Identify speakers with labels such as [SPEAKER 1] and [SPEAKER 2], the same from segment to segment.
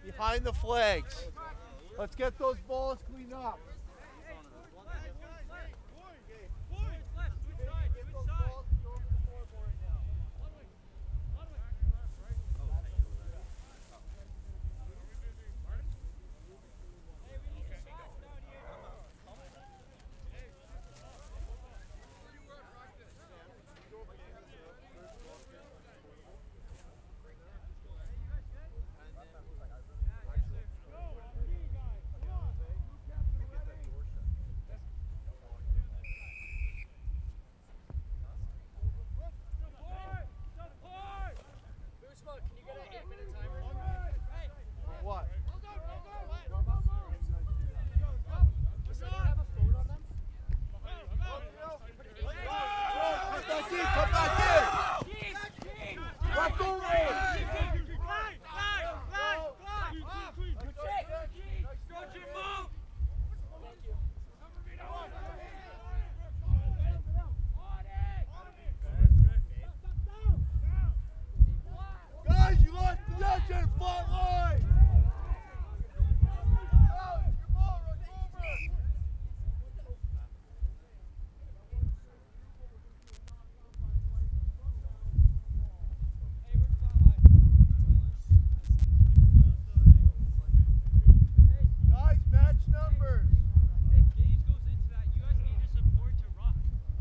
[SPEAKER 1] Behind the flags. Let's get those balls cleaned up. What? Come back in! Back over! Guys, you lost possession, front line! Guys, match numbers.
[SPEAKER 2] If Gage goes into that, you guys need to support to rock.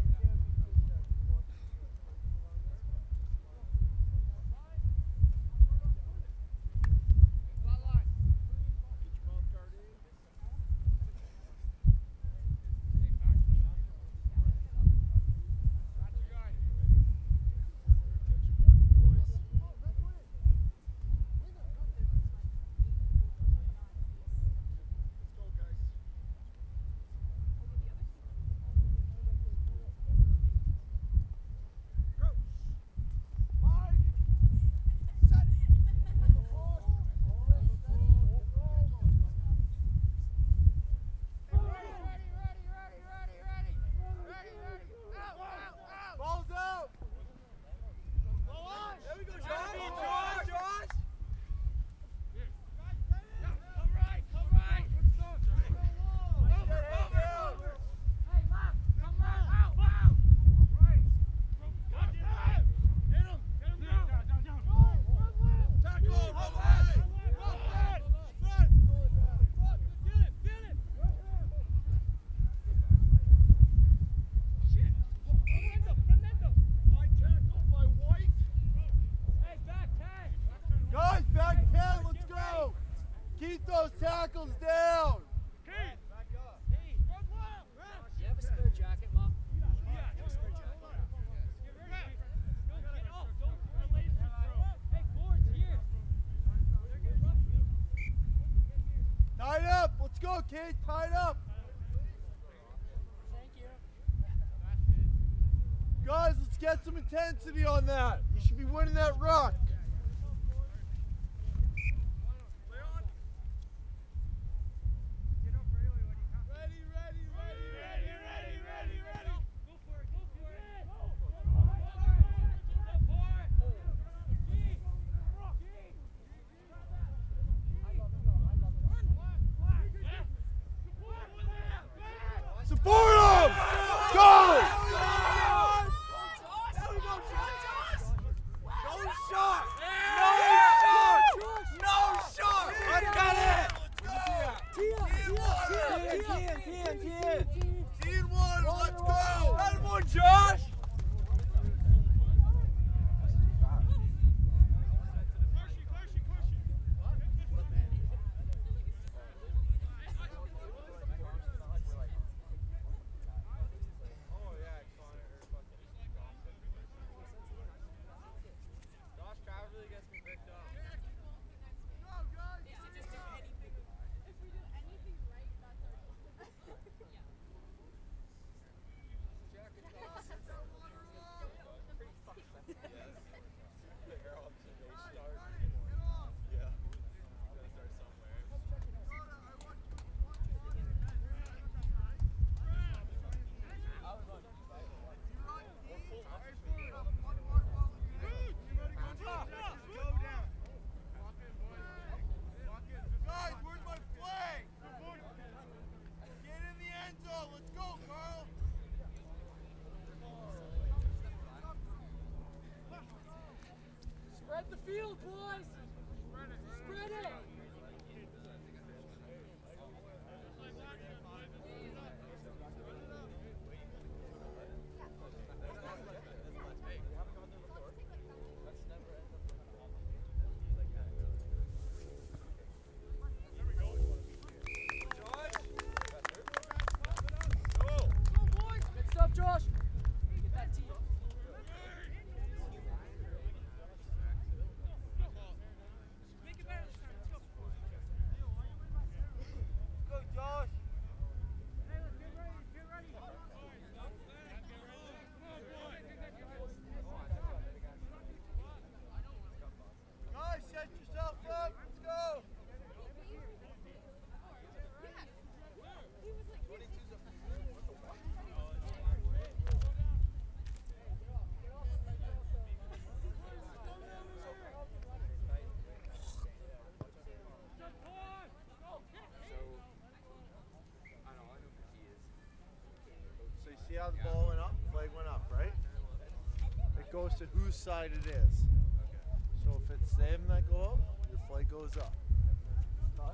[SPEAKER 1] Balls out! There we go, Josh! Guys, back 10, let's go! Keep those tackles down!
[SPEAKER 3] You have a spare jacket, Mom? You have a spare jacket?
[SPEAKER 1] Tied up! Let's go, Kate! Tied up!
[SPEAKER 3] Thank you.
[SPEAKER 1] Guys, let's get some intensity on that. You should be winning that ruck. Support him! Go!
[SPEAKER 3] There we go, Josh! the field, boys! Spread it! Good stuff, Josh! Get that tee.
[SPEAKER 2] Make it better this time. Let's go.
[SPEAKER 1] Go, Josh.
[SPEAKER 2] Hey, let's get ready. Get ready.
[SPEAKER 1] Guys, set yourself up. Let's go. So you see how the ball went up? Flag went up, right? It goes to whose side it is. So if it's them that go up, your flag goes up. Stop.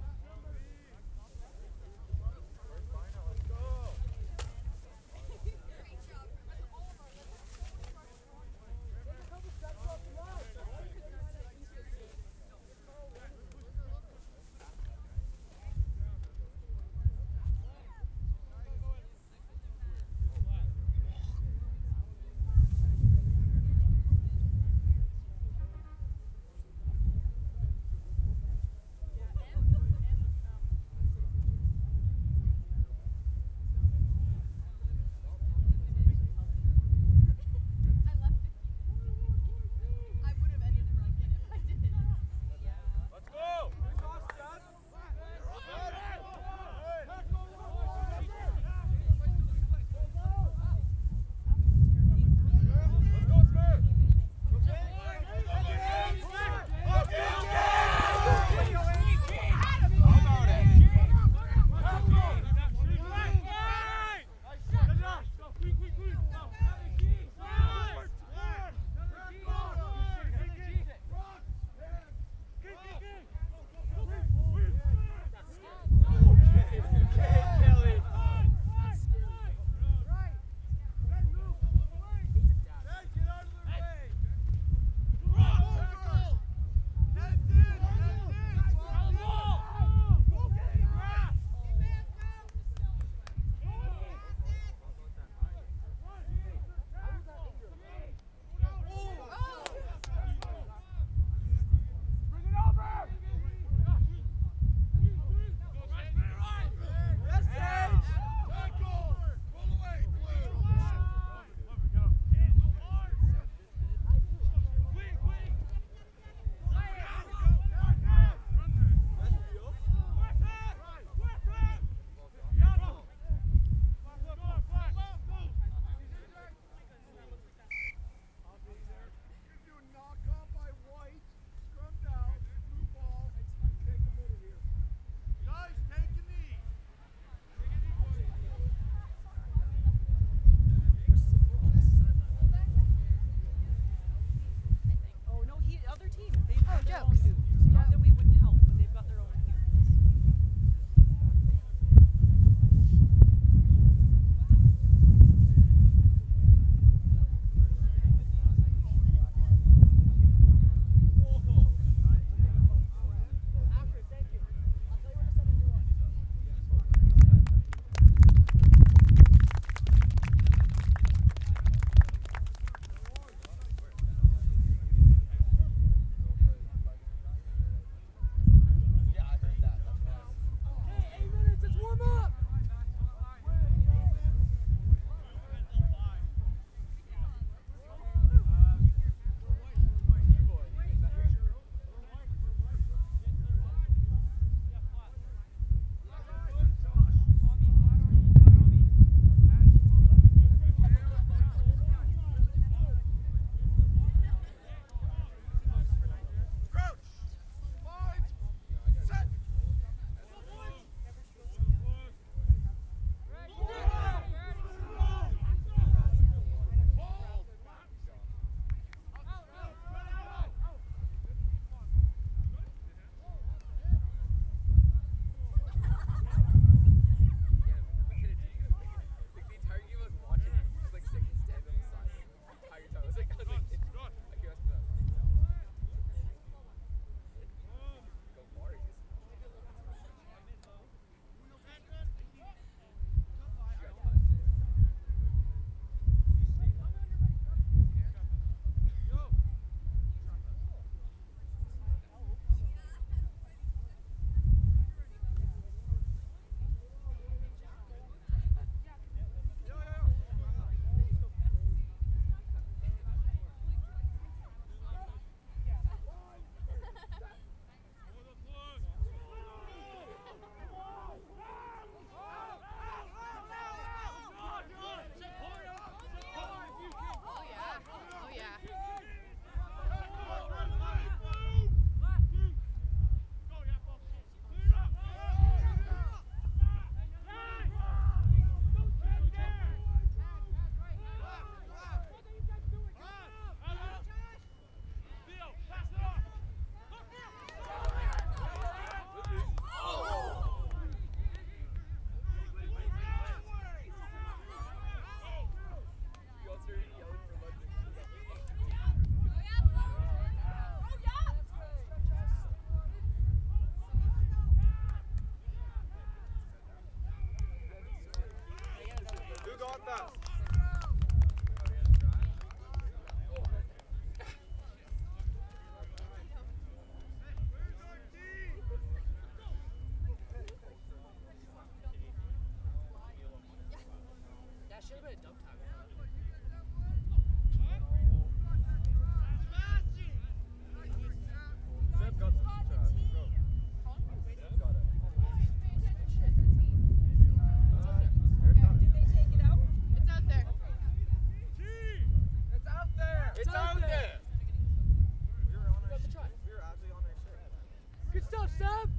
[SPEAKER 3] Good stuff, Sam.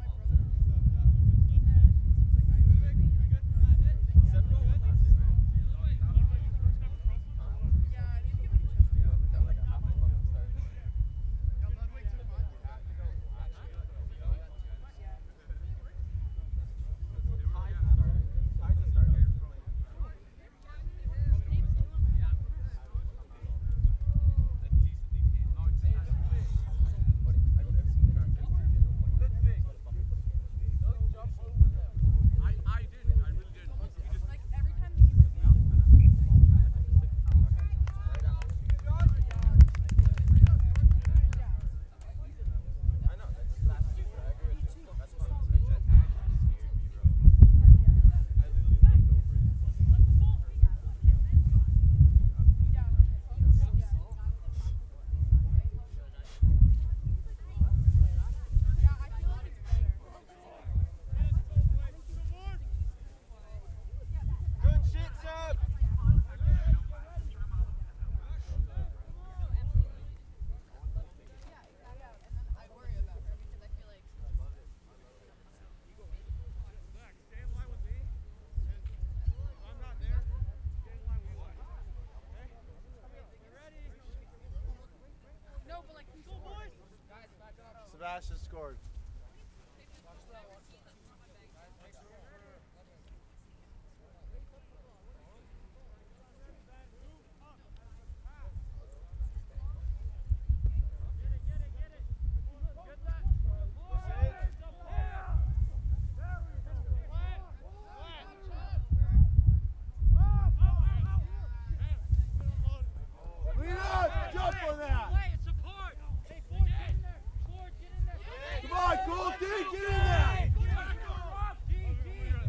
[SPEAKER 1] Sebastian scored. Lean on! Jump on that!
[SPEAKER 2] Play and support. Hey, Ford, get in there. Ford, get in there.
[SPEAKER 1] Come on, Goldie, get in there!
[SPEAKER 2] D.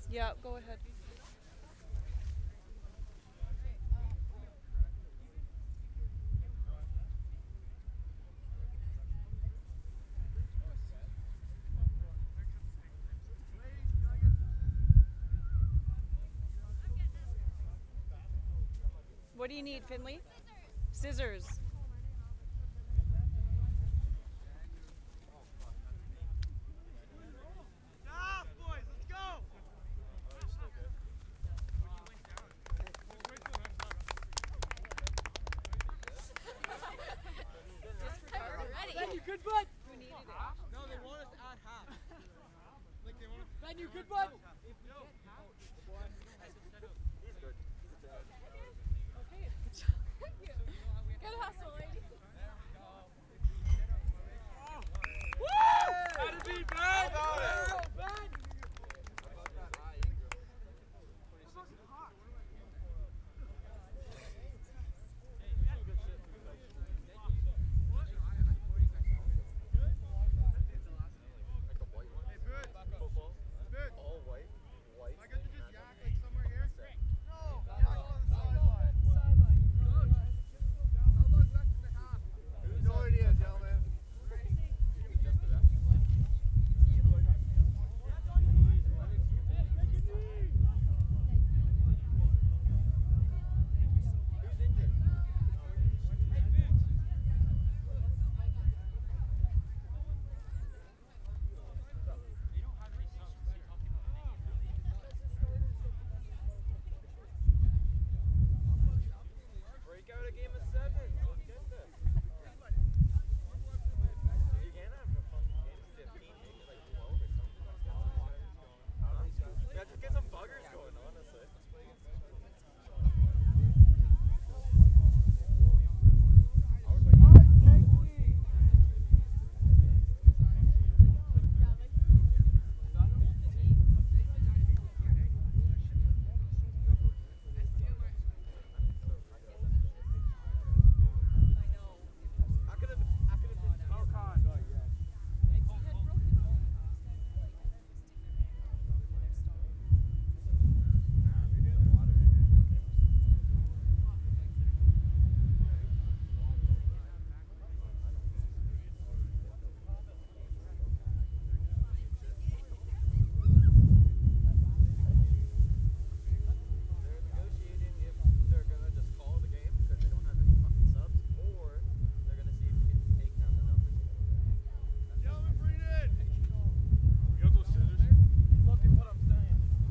[SPEAKER 4] Yeah, go ahead. What do you need, Finley? Scissors.
[SPEAKER 2] Stop, boys. Let's go.
[SPEAKER 3] Ben, you good, bud?
[SPEAKER 4] Who needed it?
[SPEAKER 2] No, they want us at half. Like they want us.
[SPEAKER 3] Ben, you good, bud?
[SPEAKER 4] Okay, good job. Good hustle, lady.
[SPEAKER 2] Gotta be Ben.
[SPEAKER 3] Ben!
[SPEAKER 1] No idea, gentlemen.
[SPEAKER 2] Break out a game of 7. Let's get this. You can't have a fucking game of 15, maybe like 12 or something. Yeah, just get some buggers going, honestly. I could have been Malcon. They're negotiating if they're gonna just call the game because they don't have any fucking subs, or they're gonna see if we can take down the numbers a little bit.
[SPEAKER 1] Gentlemen, bring it in.
[SPEAKER 2] You got those scissors? Look at what I'm saying.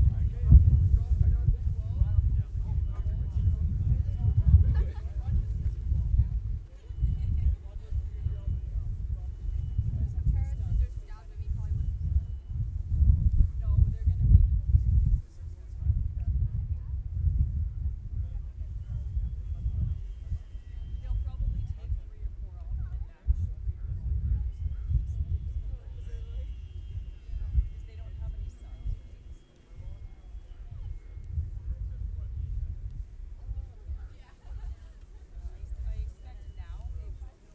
[SPEAKER 4] They'll probably take 3 or 4 off in that because they don't have any subs. I expect now they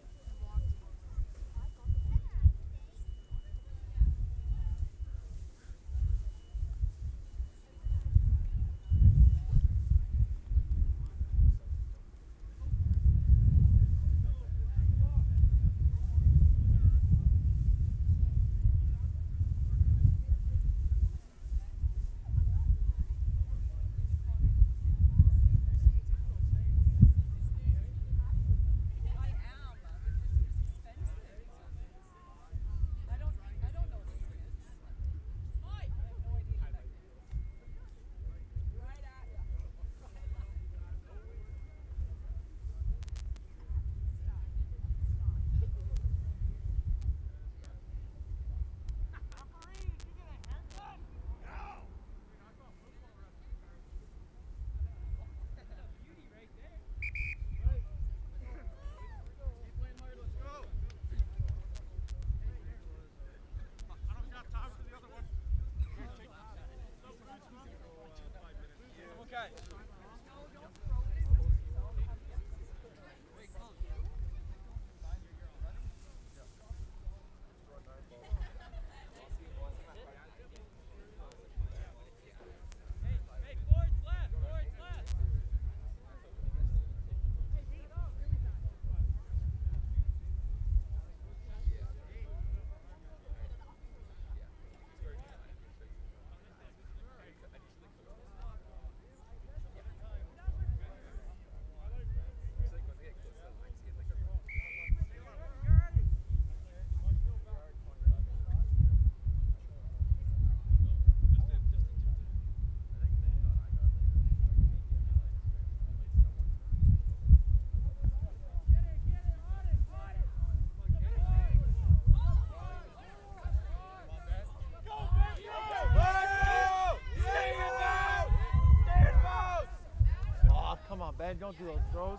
[SPEAKER 4] I am because it's expensive. I don't know these kids. I have no idea who that kid is. Right at ya.
[SPEAKER 2] Okay.
[SPEAKER 1] man. Don't do those throws.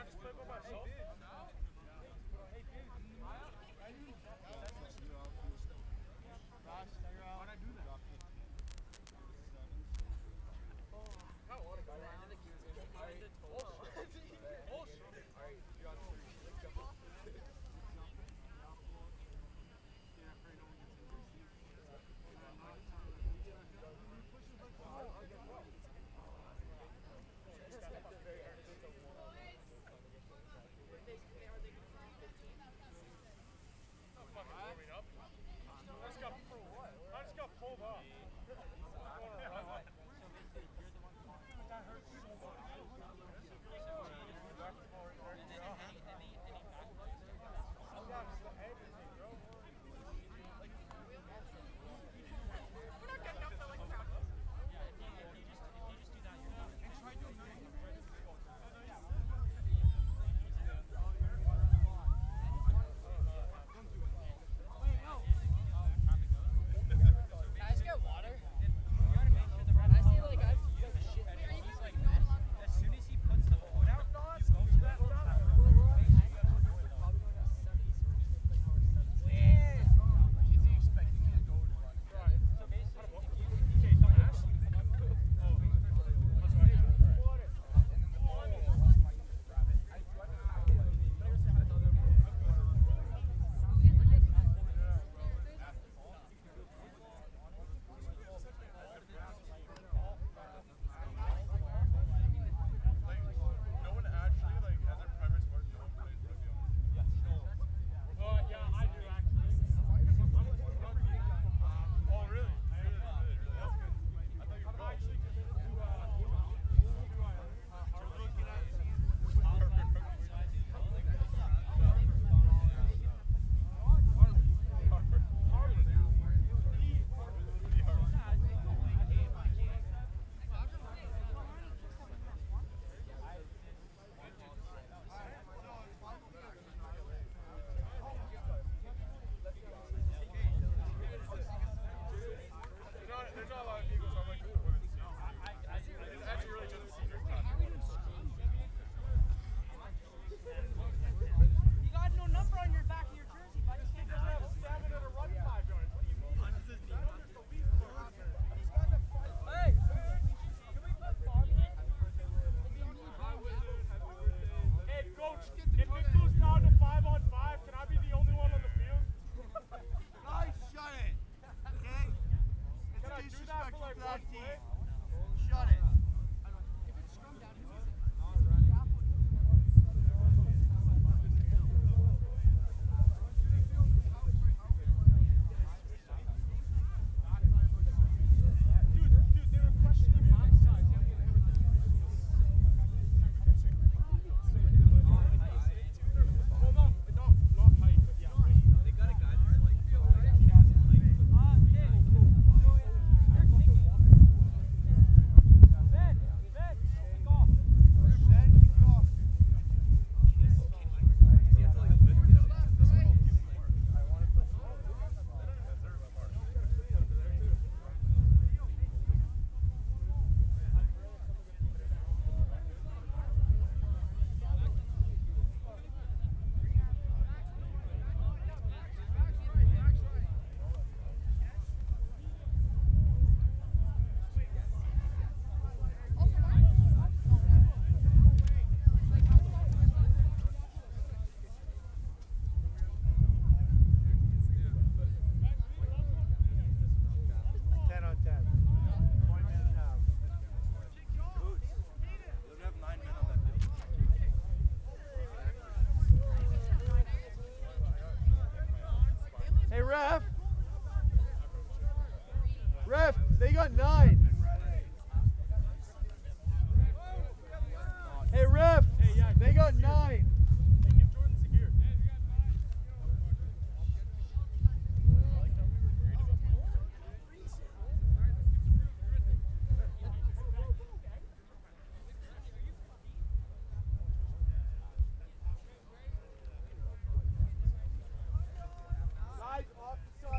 [SPEAKER 1] Ref. Ref, they got 9. Hey, ref, they got 9. Guys, off the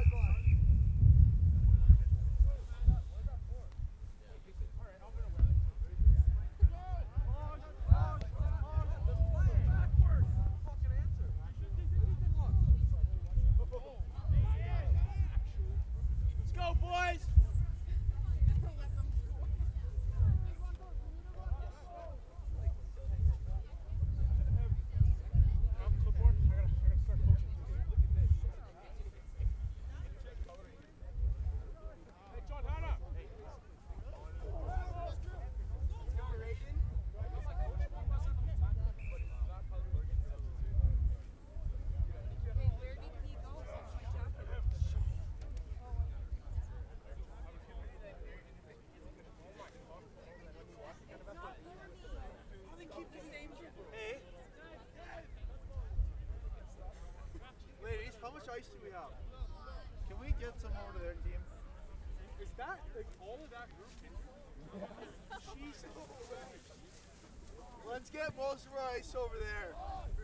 [SPEAKER 5] that, like, all of that group can Jesus.
[SPEAKER 1] Let's get most of our ice over there.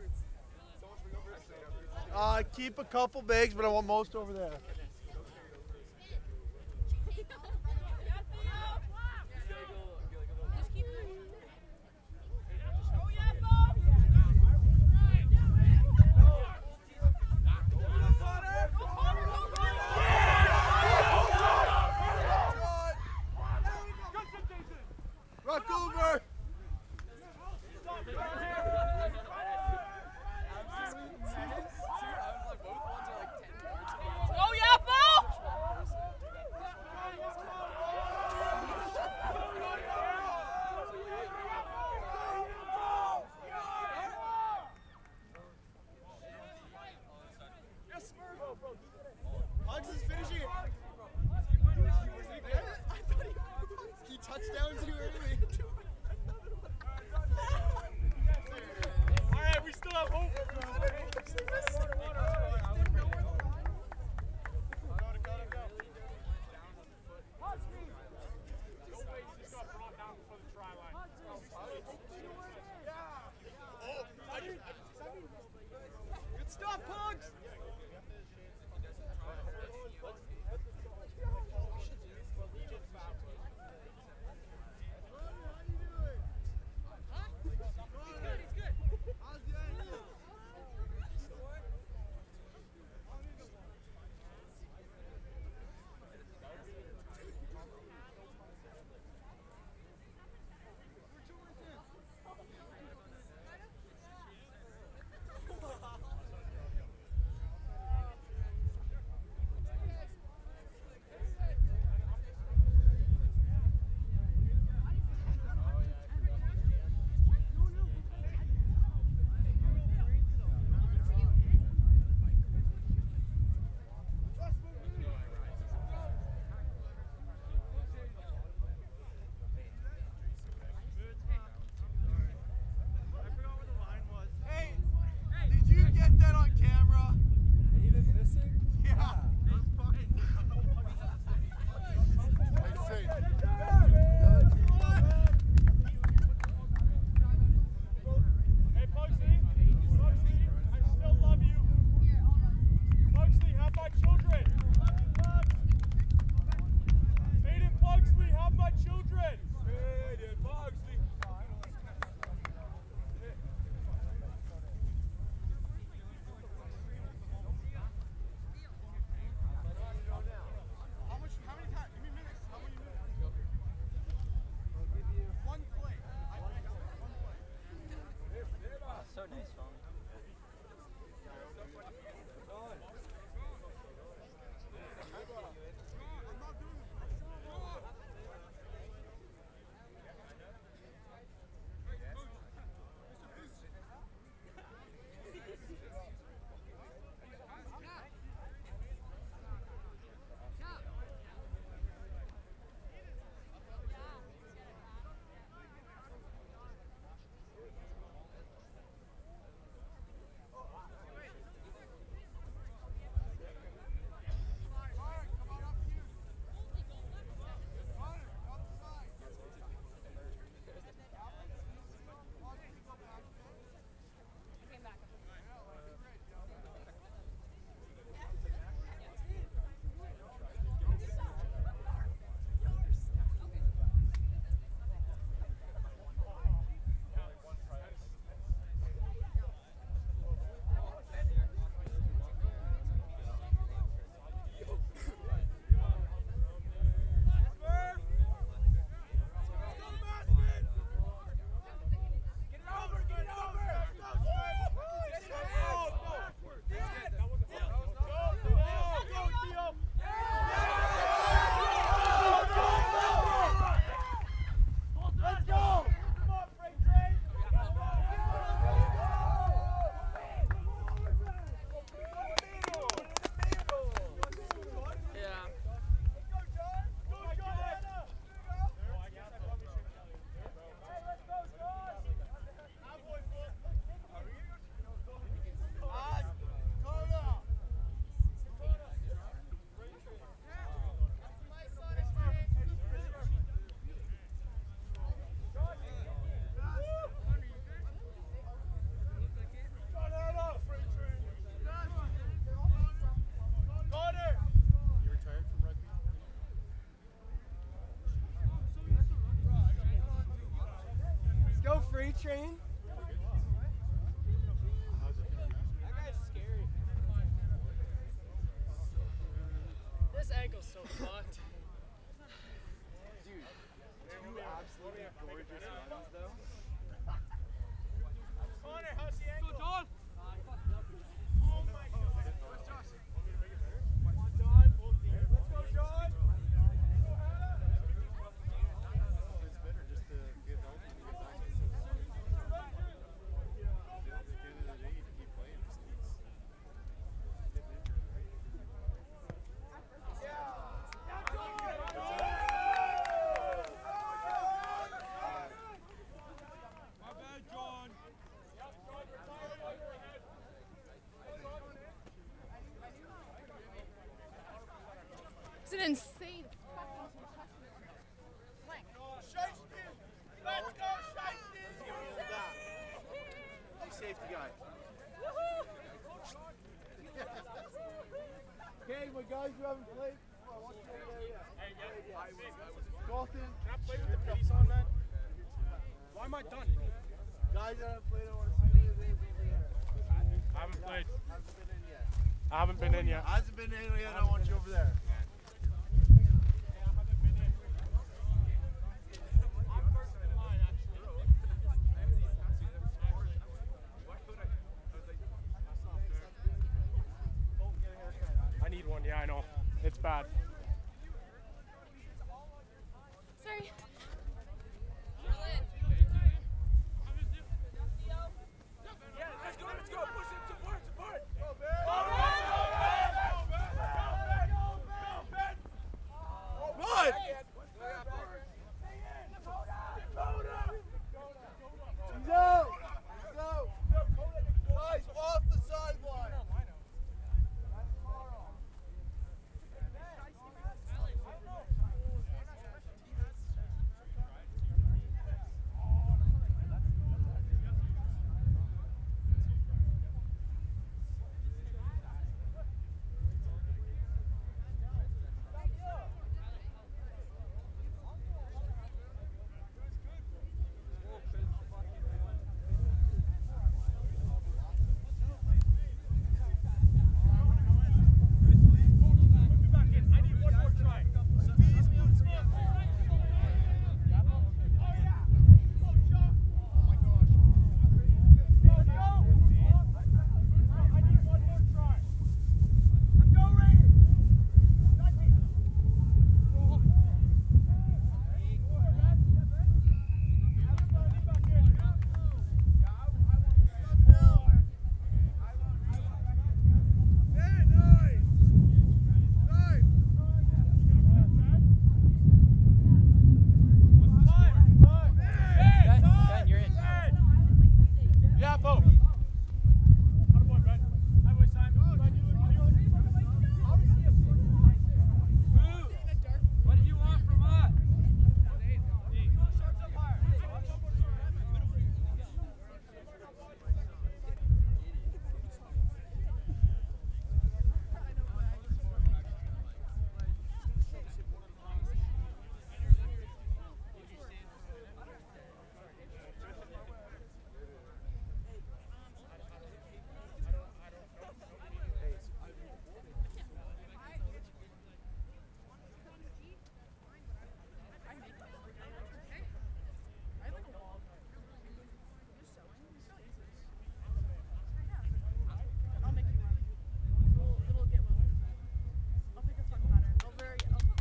[SPEAKER 1] Keep a couple bags, but I want most over there. Rock over!
[SPEAKER 4] Oh yeah, Bo!
[SPEAKER 5] Hugs is finishing it. He touched down too early. All right, we still have hope. Good stuff, Pugs!
[SPEAKER 1] Did you get that on camera?
[SPEAKER 5] Aiden missing?
[SPEAKER 1] Yeah.
[SPEAKER 5] Hey, Pugsley. Pugsley, I still love you. Pugsley, have my children. Aiden Pugsley, have my children. Aiden Pugsley. How many times? Give me minutes. How many minutes?
[SPEAKER 2] I'll give you
[SPEAKER 5] One play. I got one play.
[SPEAKER 2] so nice, Sean.
[SPEAKER 5] training? That guy's scary.
[SPEAKER 3] This ankle's so fucked.
[SPEAKER 5] Dude, two absolutely gorgeous runs though. Connor, how's the ankle? Go, John! Oh my god. Come on, John. Let's go, John.
[SPEAKER 6] It's better just to get healthy and get back into it. At the end of the day, to keep playing just keeps getting injured, right?
[SPEAKER 5] My bad, John.
[SPEAKER 4] It's an insane
[SPEAKER 5] Let's go, Shiesty!
[SPEAKER 1] Hey, safety guy. Okay, my guys who haven't played, come on, watch over there yet. Dalton,
[SPEAKER 5] Can I play with the pitties on, man? Why am I done?
[SPEAKER 1] guys that haven't played, I want to see you over there.
[SPEAKER 5] I haven't played.
[SPEAKER 1] Hasn't been in yet.
[SPEAKER 5] I haven't been in yet.
[SPEAKER 1] Hasn't been in yet, I want you over there.
[SPEAKER 5] I need one, yeah, I know. It's bad.
[SPEAKER 4] Sorry.
[SPEAKER 1] Run! He's out! He's out! Guys, off the sideline!
[SPEAKER 2] Ben, you're in.
[SPEAKER 5] Yeah, Bo. Attaboy, Ben. Attaboy, Simon. Ben,
[SPEAKER 3] What do you want from us?
[SPEAKER 4] I'll make you one. It'll get one. I'll pick a fun pattern. I don't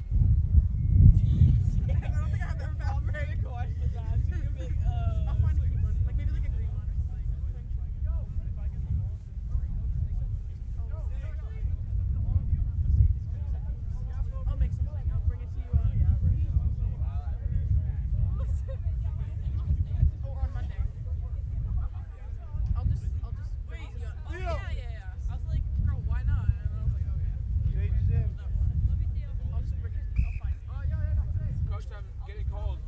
[SPEAKER 4] think I have ever found very question that. I'll find a cute one. Like maybe like a green one or something. I'll make something. I'll bring it to you. Oh, on Monday. I'll just bring it to you. Oh, yeah. I was like, girl, why not? And I was like, okay.
[SPEAKER 1] Change his in.
[SPEAKER 4] I'll just bring it. I'll find it. Oh, yeah.
[SPEAKER 5] Coach, I'm getting cold.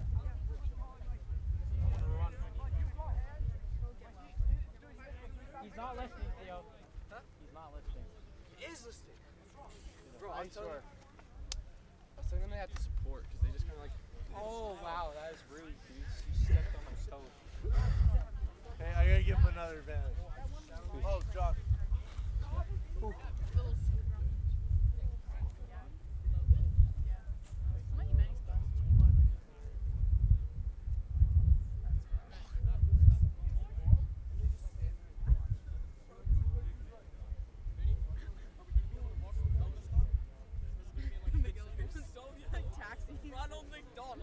[SPEAKER 2] He's not listening, Theo. Huh? He's not listening.
[SPEAKER 5] He is listening.
[SPEAKER 2] Bro,
[SPEAKER 1] I
[SPEAKER 2] I'm telling
[SPEAKER 1] swear.
[SPEAKER 2] you. I was telling them they have to support because they just kind of like, oh wow, that is rude, dude. You stepped on my toe.
[SPEAKER 1] Hey, I gotta give him another advantage. Oh, Josh.
[SPEAKER 4] Taxi. Ronald McDonald.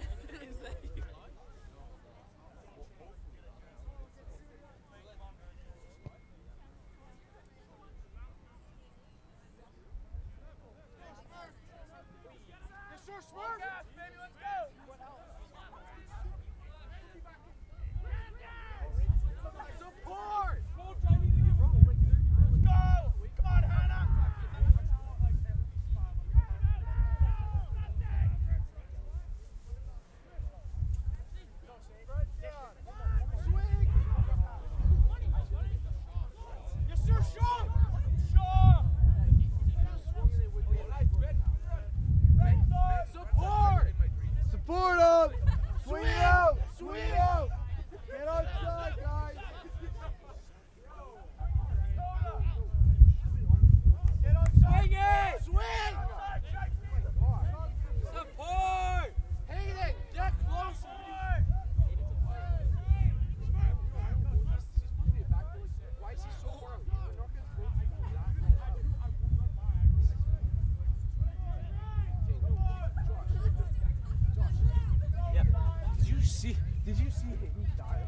[SPEAKER 1] Support him! Swing out! Swing out! Get outside, guys!
[SPEAKER 3] Swing it!
[SPEAKER 1] Swing!
[SPEAKER 3] Support!
[SPEAKER 1] Hayden, get closer!
[SPEAKER 3] Why is he so far?
[SPEAKER 2] Yeah.
[SPEAKER 3] Did you see him die?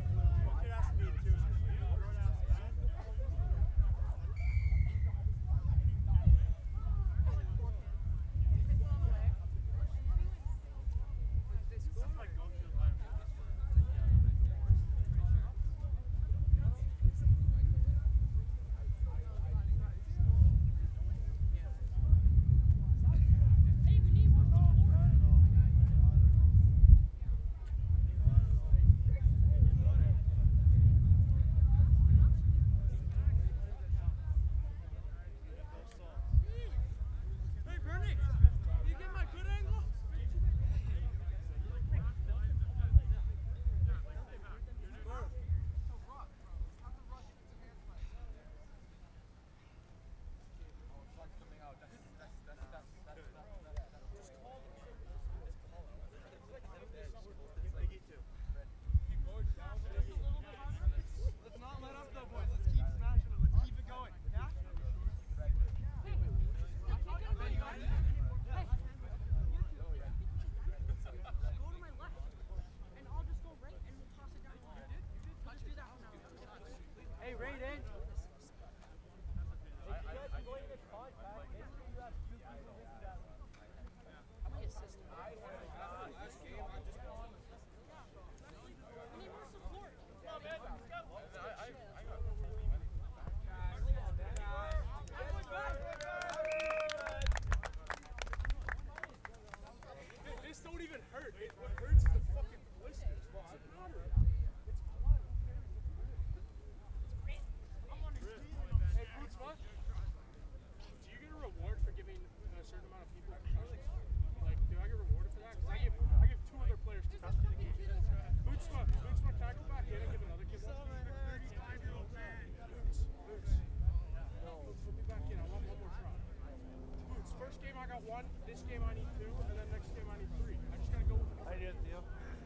[SPEAKER 5] This game I need 2, and then next game I need 3. I just gotta go with it.
[SPEAKER 1] I did, Theo.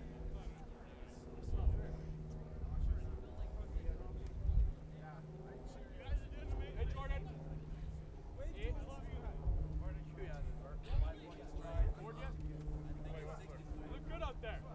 [SPEAKER 5] It's not fair. Hey, Jordan. Wait, I love you. Board yet? Wait, what's there? You look good out there.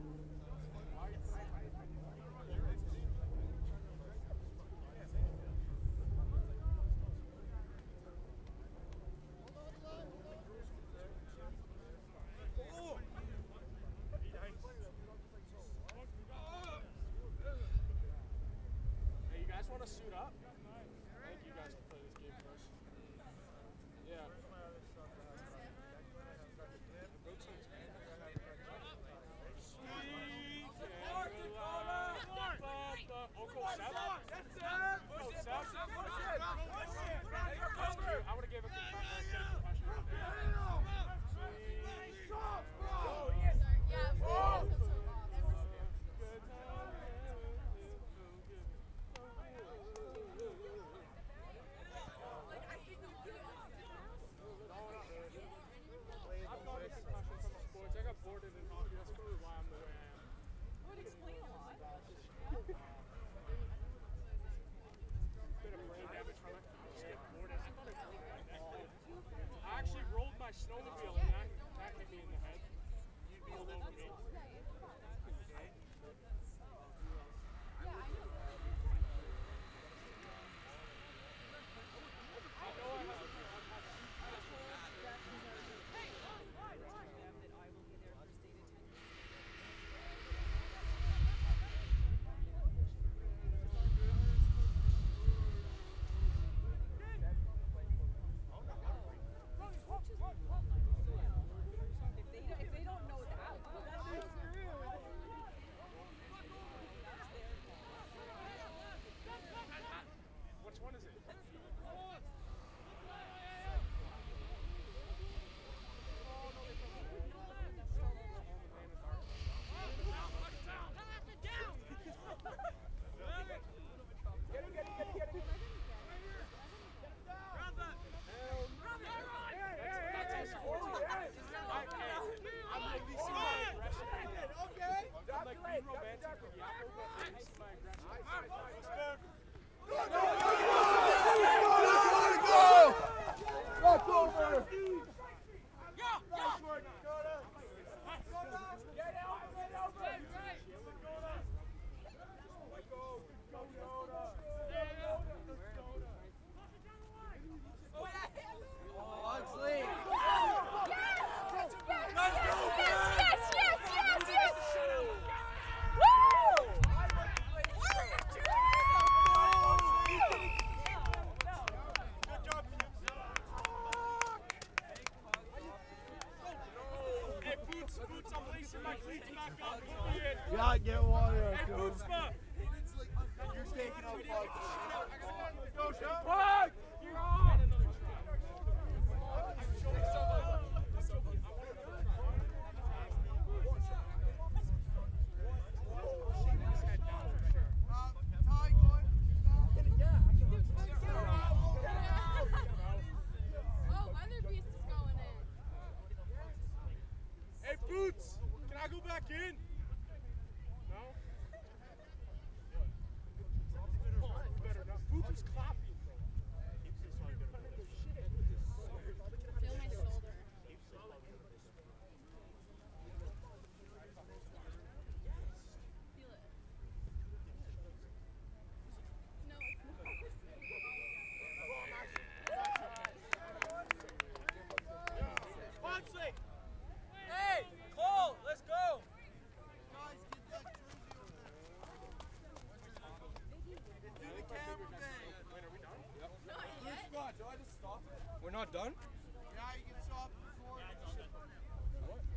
[SPEAKER 5] Hey, you guys want to suit up? I think you guys can play this game first. Yeah. Sweet. Uncle Seth? Uncle Seth? I would have gave a concussion. Go, Sean! You're on!
[SPEAKER 4] Oh, Weatherbeast is going in.
[SPEAKER 5] Hey, Boots! Can I go back in? No? What? Better not. Boots is clapping, bro.
[SPEAKER 4] Feel my shoulder. Feel it. No, it's
[SPEAKER 2] Foxley! Hey, Cole, let's go!
[SPEAKER 1] Guys, get that jersey over there. It's in the camera bay.
[SPEAKER 4] not yet.
[SPEAKER 5] We're not done?
[SPEAKER 1] Yeah, you can stop recording.